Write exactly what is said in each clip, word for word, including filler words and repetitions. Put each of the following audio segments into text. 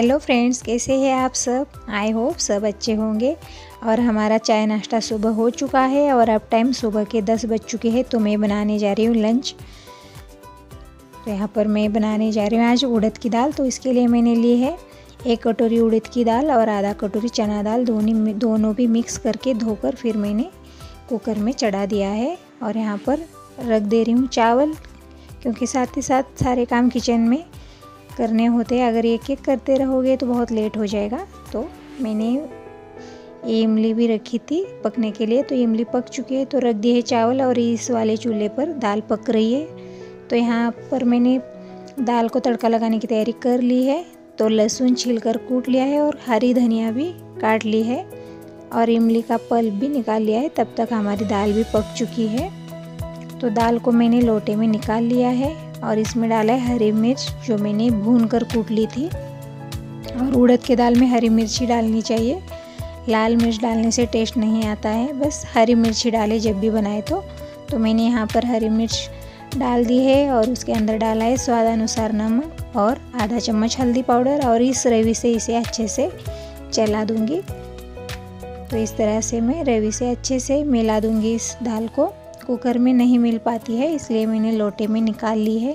Hello friends, कैसे हैं आप सब। आई होप सब अच्छे होंगे। और हमारा चाय नाश्ता सुबह हो चुका है और अब टाइम सुबह के दस बज चुके हैं। तो मैं बनाने जा रही हूँ लंच। तो यहाँ पर मैं बनाने जा रही हूँ आज उड़द की दाल। तो इसके लिए मैंने ली है एक कटोरी उड़द की दाल और आधा कटोरी चना दाल, दोनों दोनों भी मिक्स करके धोकर फिर मैंने कुकर में चढ़ा दिया है। और यहाँ पर रख दे रही हूँ चावल, क्योंकि साथ ही साथ सारे काम किचन में करने होते हैं। अगर एक एक करते रहोगे तो बहुत लेट हो जाएगा। तो मैंने ये इमली भी रखी थी पकने के लिए, तो इमली पक चुकी है। तो रख दिए है चावल और इस वाले चूल्हे पर दाल पक रही है। तो यहाँ पर मैंने दाल को तड़का लगाने की तैयारी कर ली है। तो लहसुन छिलकर कूट लिया है और हरी धनिया भी काट ली है और इमली का पल्प भी निकाल लिया है। तब तक हमारी दाल भी पक चुकी है। तो दाल को मैंने लोटे में निकाल लिया है और इसमें डाला है हरी मिर्च, जो मैंने भून कर कूट ली थी। और उड़द के दाल में हरी मिर्च ही डालनी चाहिए, लाल मिर्च डालने से टेस्ट नहीं आता है। बस हरी मिर्च ही डाले जब भी बनाए तो तो मैंने यहाँ पर हरी मिर्च डाल दी है और उसके अंदर डाला है स्वादानुसार नमक और आधा चम्मच हल्दी पाउडर। और इस रवि से इसे अच्छे से चला दूँगी। तो इस तरह से मैं रवि से अच्छे से मिला दूँगी इस दाल को। कुकर में नहीं मिल पाती है, इसलिए मैंने लोटे में निकाल ली है।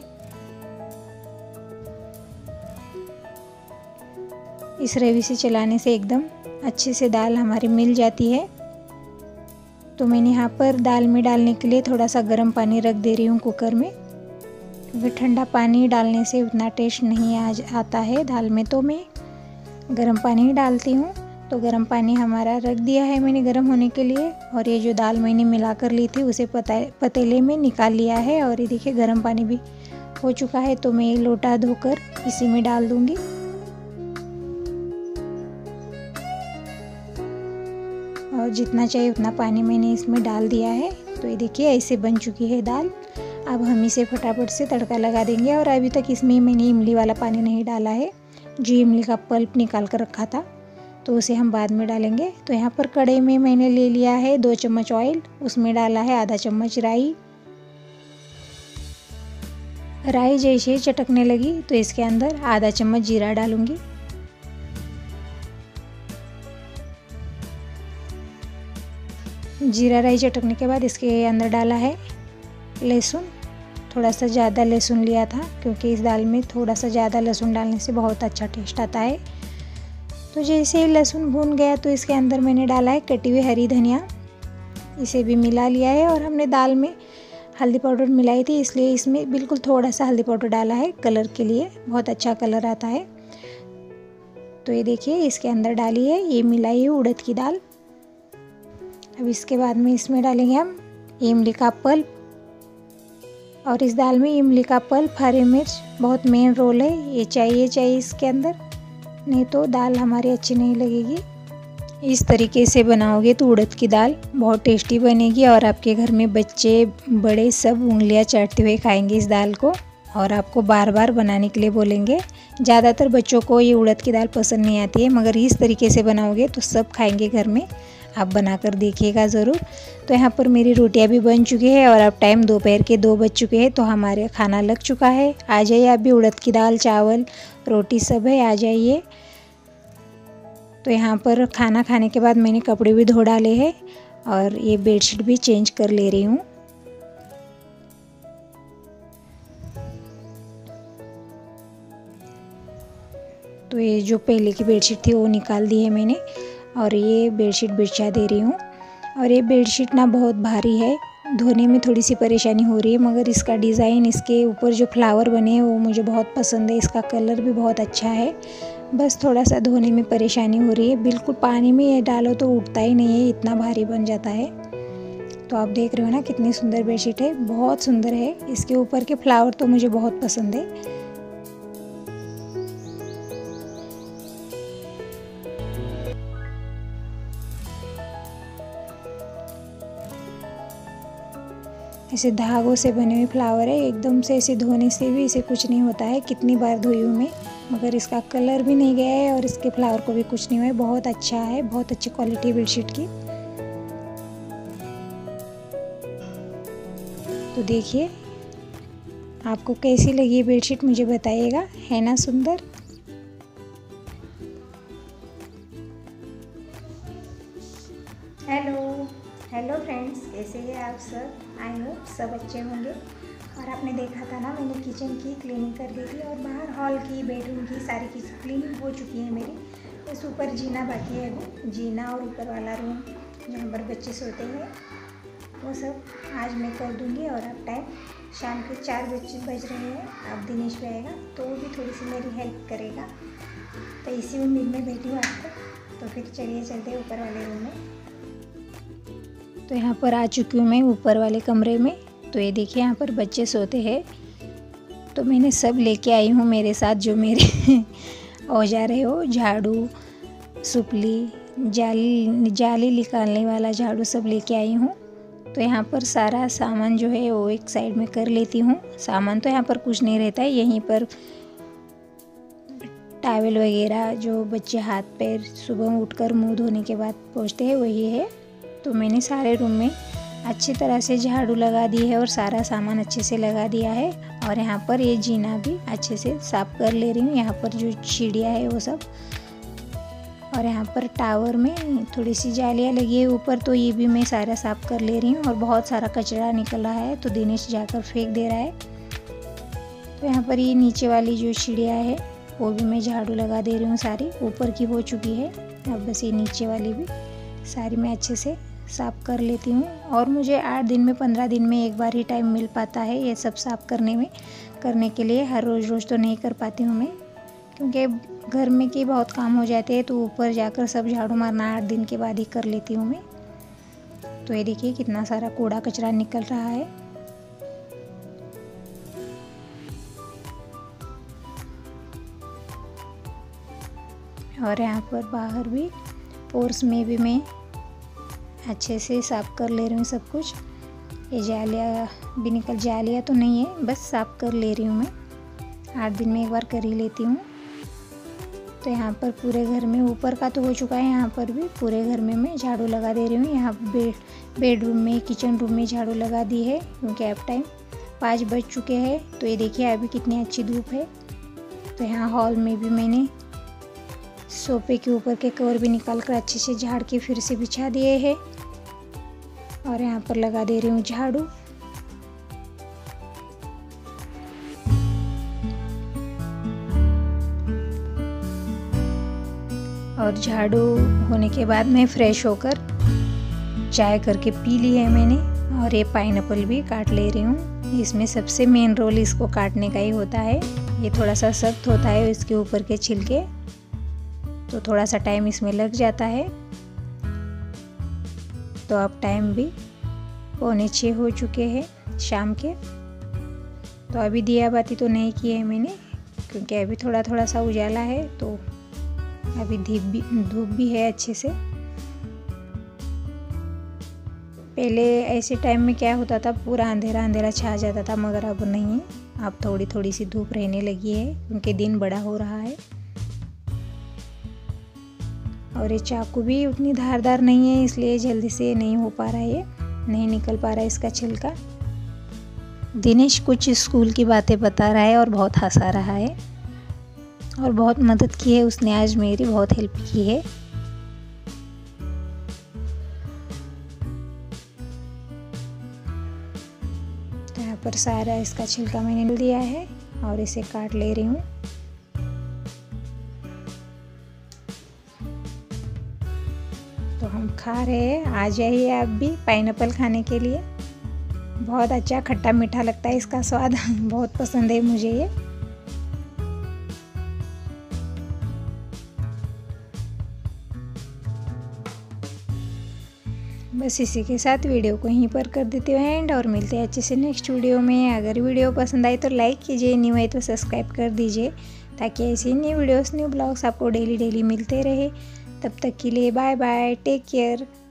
इस रवि से चलाने से एकदम अच्छे से दाल हमारी मिल जाती है। तो मैंने यहाँ पर दाल में डालने के लिए थोड़ा सा गर्म पानी रख दे रही हूँ कुकर में, क्योंकि ठंडा पानी डालने से उतना टेस्ट नहीं आ आता है दाल में। तो मैं गर्म पानी ही डालती हूँ। तो गर्म पानी हमारा रख दिया है मैंने गर्म होने के लिए। और ये जो दाल मैंने मिला कर ली थी उसे पता पतीले में निकाल लिया है। और ये देखिए गर्म पानी भी हो चुका है। तो मैं ये लोटा धोकर इसी में डाल दूँगी। और जितना चाहिए उतना पानी मैंने इसमें डाल दिया है। तो ये देखिए ऐसे बन चुकी है दाल। अब हम इसे फटाफट से तड़का लगा देंगे। और अभी तक इसमें मैंने इमली वाला पानी नहीं डाला है, जो इमली का पल्प निकाल कर रखा था, तो उसे हम बाद में डालेंगे। तो यहाँ पर कढ़ाई में मैंने ले लिया है दो चम्मच ऑयल, उसमें डाला है आधा चम्मच राई। राई जैसे चटकने लगी तो इसके अंदर आधा चम्मच जीरा डालूंगी। जीरा राई चटकने के बाद इसके अंदर डाला है लहसुन। थोड़ा सा ज़्यादा लहसुन लिया था, क्योंकि इस दाल में थोड़ा सा ज़्यादा लहसुन डालने से बहुत अच्छा टेस्ट आता है। तो जैसे ही लहसुन भून गया तो इसके अंदर मैंने डाला है कटी हुई हरी धनिया, इसे भी मिला लिया है। और हमने दाल में हल्दी पाउडर मिलाई थी, इसलिए इसमें बिल्कुल थोड़ा सा हल्दी पाउडर डाला है कलर के लिए, बहुत अच्छा कलर आता है। तो ये देखिए इसके अंदर डाली है ये मिलाई है उड़द की दाल। अब इसके बाद में इसमें डालेंगे हम इमली का पल्प। और इस दाल में इमली का पल्प, हरी मिर्च बहुत मेन रोल है, ये चाहिए चाहिए इसके अंदर, नहीं तो दाल हमारी अच्छी नहीं लगेगी। इस तरीके से बनाओगे तो उड़द की दाल बहुत टेस्टी बनेगी और आपके घर में बच्चे बड़े सब उंगलियां चाटते हुए खाएंगे इस दाल को और आपको बार बार बनाने के लिए बोलेंगे। ज़्यादातर बच्चों को ये उड़द की दाल पसंद नहीं आती है, मगर इस तरीके से बनाओगे तो सब खाएंगे घर में। आप बनाकर देखिएगा ज़रूर। तो यहाँ पर मेरी रोटियाँ भी बन चुकी है और अब टाइम दोपहर के दो बज चुके हैं। तो हमारे खाना लग चुका है। आ जाइए आप भी, उड़द की दाल, चावल, रोटी सब है, आ जाइए। तो यहाँ पर खाना खाने के बाद मैंने कपड़े भी धो डाले हैं और ये बेडशीट भी चेंज कर ले रही हूँ। तो ये जो पहले की बेडशीट थी वो निकाल दी है मैंने और ये बेडशीट बिछा दे रही हूँ। और ये बेडशीट ना बहुत भारी है, धोने में थोड़ी सी परेशानी हो रही है, मगर इसका डिज़ाइन, इसके ऊपर जो फ्लावर बने हैं वो मुझे बहुत पसंद है। इसका कलर भी बहुत अच्छा है, बस थोड़ा सा धोने में परेशानी हो रही है। बिल्कुल पानी में ये डालो तो उठता ही नहीं है, इतना भारी बन जाता है। तो आप देख रहे हो ना कितनी सुंदर बेडशीट है, बहुत सुंदर है। इसके ऊपर के फ्लावर तो मुझे बहुत पसंद है। ऐसे धागों से बने हुए फ्लावर है, एकदम से ऐसे धोने से भी इसे कुछ नहीं होता है। कितनी बार धोई हूँ मैं, मगर इसका कलर भी नहीं गया है और इसके फ्लावर को भी कुछ नहीं हुआ है। बहुत अच्छा है, बहुत अच्छी क्वालिटी बेडशीट की। तो देखिए आपको कैसी लगी ये बेडशीट मुझे बताइएगा, है ना सुंदर। हेलो हेलो फ्रेंड्स, कैसे हैं आप सब। आई होप सब अच्छे होंगे। और आपने देखा था ना, मैंने किचन की क्लीनिंग कर दी थी और बाहर हॉल की, बेडरूम की सारी की क्लीनिंग हो चुकी है मेरी। बस ऊपर जीना बाकी है, अभी जीना और ऊपर वाला रूम जहाँ पर बच्चे सोते हैं वो सब आज मैं कर दूँगी। और अब टाइम शाम के चार बज बज रहे हैं। अब दिनेश भी आएगा तो वो भी थोड़ी सी मेरी हेल्प करेगा, तो इसी उम्मीद में बैठी हूँ आपको। तो फिर चलिए चलते हैं ऊपर वाले रूम में। तो यहाँ पर आ चुकी हूँ मैं ऊपर वाले कमरे में। तो ये देखिए यहाँ पर बच्चे सोते हैं, तो मैंने सब लेके आई हूँ मेरे साथ, जो मेरे औजार है वो झाड़ू, सुपली, जाली जाली निकालने वाला झाड़ू सब लेके आई हूँ। तो यहाँ पर सारा सामान जो है वो एक साइड में कर लेती हूँ। सामान तो यहाँ पर कुछ नहीं रहता है, यहीं पर टॉवल वगैरह जो बच्चे हाथ पैर सुबह उठकर मुँह धोने के बाद पोंछते हैं वही है। तो मैंने सारे रूम में अच्छी तरह से झाड़ू लगा दी है और सारा सामान अच्छे से लगा दिया है। और यहाँ पर ये जीना भी अच्छे से साफ़ कर ले रही हूँ, यहाँ पर जो चिड़िया है वो सब। और यहाँ पर टावर में थोड़ी सी जालियाँ लगी है ऊपर, तो ये भी मैं सारा साफ़ कर ले रही हूँ। और बहुत सारा कचरा निकल रहा है तो दिनेश जाकर फेंक दे रहा है। तो यहाँ पर ये नीचे वाली जो चिड़िया है वो भी मैं झाड़ू लगा दे रही हूँ, सारी ऊपर की हो चुकी है। अब बस ये नीचे वाली भी सारी मैं अच्छे से साफ़ कर लेती हूँ। और मुझे आठ दिन में पंद्रह दिन में एक बार ही टाइम मिल पाता है ये सब साफ़ करने में करने के लिए। हर रोज़ रोज़ तो नहीं कर पाती हूँ मैं, क्योंकि घर में के बहुत काम हो जाते हैं, तो ऊपर जाकर सब झाड़ू मारना आठ दिन के बाद ही कर लेती हूँ मैं। तो ये देखिए कितना सारा कूड़ा कचरा निकल रहा है। और यहाँ पर बाहर भी पोर्स में भी मैं अच्छे से साफ़ कर ले रही हूँ सब कुछ। ये जालियाँ भी निकल, जालियाँ तो नहीं है, बस साफ़ कर ले रही हूँ मैं। आठ दिन में एक बार कर ही लेती हूँ। तो यहाँ पर पूरे घर में, ऊपर का तो हो चुका है, यहाँ पर भी पूरे घर में मैं झाड़ू लगा दे रही हूँ। यहाँ बेड बेडरूम में, किचन रूम में झाड़ू लगा दी है, क्योंकि अब टाइम पाँच बज चुके हैं। तो ये देखिए अभी कितनी अच्छी धूप है। तो यहाँ हॉल में भी मैंने सोफे के ऊपर के कवर भी निकाल कर अच्छे से झाड़ के फिर से बिछा दिए हैं। और यहाँ पर लगा दे रही हूँ झाड़ू। और झाड़ू होने के बाद मैं फ्रेश होकर चाय करके पी ली है मैंने। और ये पाइनएप्पल भी काट ले रही हूँ। इसमें सबसे मेन रोल इसको काटने का ही होता है। ये थोड़ा सा सख्त होता है इसके ऊपर के छिलके, तो थोड़ा सा टाइम इसमें लग जाता है। तो अब टाइम भी पौने छः हो चुके हैं शाम के। तो अभी दिया बाती तो नहीं की है मैंने, क्योंकि अभी थोड़ा थोड़ा सा उजाला है, तो अभी धूप भी धूप भी है अच्छे से। पहले ऐसे टाइम में क्या होता था, पूरा अंधेरा अंधेरा छा जाता था, मगर अब नहीं। अब थोड़ी थोड़ी सी धूप रहने लगी है, क्योंकि दिन बड़ा हो रहा है। और ये चाकू भी उतनी धारदार नहीं है, इसलिए जल्दी से नहीं हो पा रहा है, ये नहीं निकल पा रहा है इसका छिलका। दिनेश कुछ स्कूल की बातें बता रहा है और बहुत हंसा रहा है। और बहुत मदद की है उसने, आज मेरी बहुत हेल्प की है। तो यहाँ पर सारा इसका छिलका मैंने निकाल दिया है और इसे काट ले रही हूँ। तो हम खा रहे हैं, आ जाइए आप भी पाइनएप्पल खाने के लिए। बहुत अच्छा खट्टा मीठा लगता है इसका स्वाद बहुत पसंद है मुझे ये। बस इसी के साथ वीडियो को यहीं पर कर देते हो एंड, और मिलते हैं अच्छे से नेक्स्ट वीडियो में। अगर वीडियो पसंद आई तो लाइक कीजिए, न्यू है तो सब्सक्राइब कर दीजिए, ताकि ऐसे न्यू वीडियोस न्यू ब्लॉग्स आपको डेली डेली मिलते रहे। तब तक के लिए बाय बाय, टेक केयर।